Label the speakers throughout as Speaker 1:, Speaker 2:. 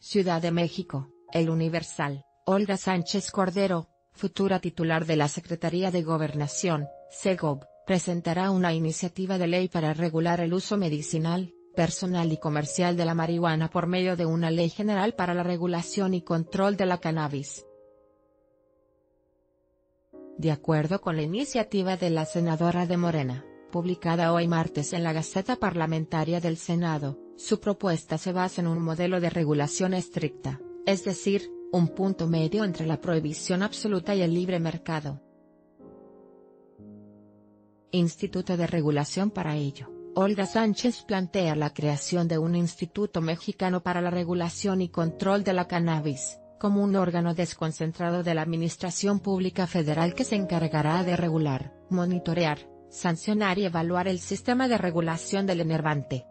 Speaker 1: Ciudad de México, El Universal. Olga Sánchez Cordero, futura titular de la Secretaría de Gobernación, SEGOV, presentará una iniciativa de ley para regular el uso medicinal, personal y comercial de la marihuana por medio de una ley general para la regulación y control de la cannabis. De acuerdo con la iniciativa de la senadora de Morena, publicada hoy martes en la Gaceta Parlamentaria del Senado, su propuesta se basa en un modelo de regulación estricta, es decir, un punto medio entre la prohibición absoluta y el libre mercado. Instituto de Regulación para ello, Olga Sánchez plantea la creación de un Instituto Mexicano para la Regulación y Control de la Cannabis, como un órgano desconcentrado de la Administración Pública Federal que se encargará de regular, monitorear, sancionar y evaluar el sistema de regulación del enervante.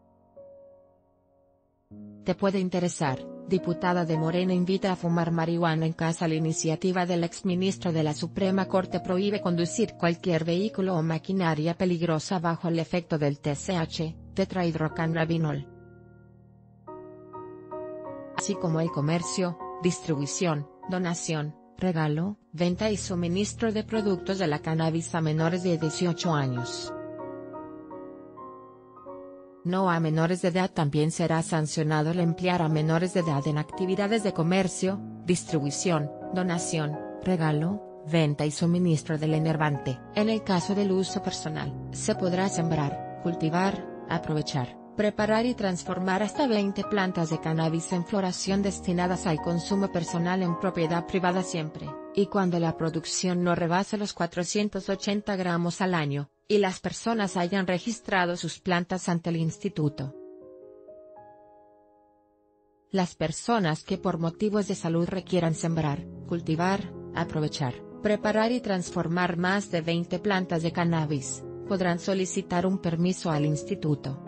Speaker 1: Te puede interesar. Diputada de Morena invita a fumar marihuana en casa. La iniciativa del exministro de la Suprema Corte prohíbe conducir cualquier vehículo o maquinaria peligrosa bajo el efecto del TCH, tetrahidrocannabinol, así como el comercio, distribución, donación, regalo, venta y suministro de productos de la cannabis a menores de 18 años. No a menores de edad. También será sancionado el emplear a menores de edad en actividades de comercio, distribución, donación, regalo, venta y suministro del enervante. En el caso del uso personal, se podrá sembrar, cultivar, aprovechar, preparar y transformar hasta 20 plantas de cannabis en floración destinadas al consumo personal en propiedad privada siempre y cuando la producción no rebase los 480 gramos al año, y las personas hayan registrado sus plantas ante el instituto. Las personas que por motivos de salud requieran sembrar, cultivar, aprovechar, preparar y transformar más de 20 plantas de cannabis, podrán solicitar un permiso al instituto.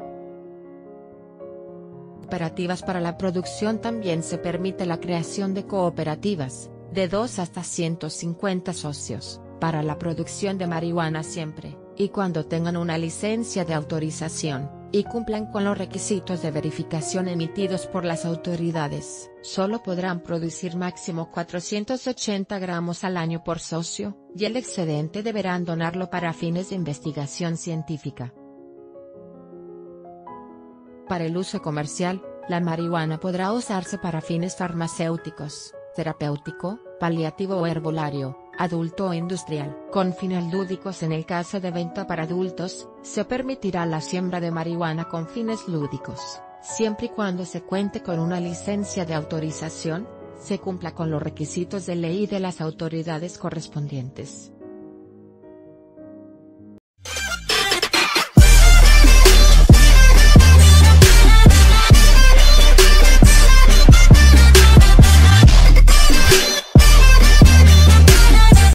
Speaker 1: Cooperativas para la producción. También se permite la creación de cooperativas, de 2 hasta 150 socios, para la producción de marihuana siempre y cuando tengan una licencia de autorización, y cumplan con los requisitos de verificación emitidos por las autoridades. Solo podrán producir máximo 480 gramos al año por socio, y el excedente deberán donarlo para fines de investigación científica. Para el uso comercial, la marihuana podrá usarse para fines farmacéuticos, terapéutico, paliativo o herbolario, adulto o industrial. Con fines lúdicos. En el caso de venta para adultos, se permitirá la siembra de marihuana con fines lúdicos, siempre y cuando se cuente con una licencia de autorización, se cumpla con los requisitos de ley y de las autoridades correspondientes.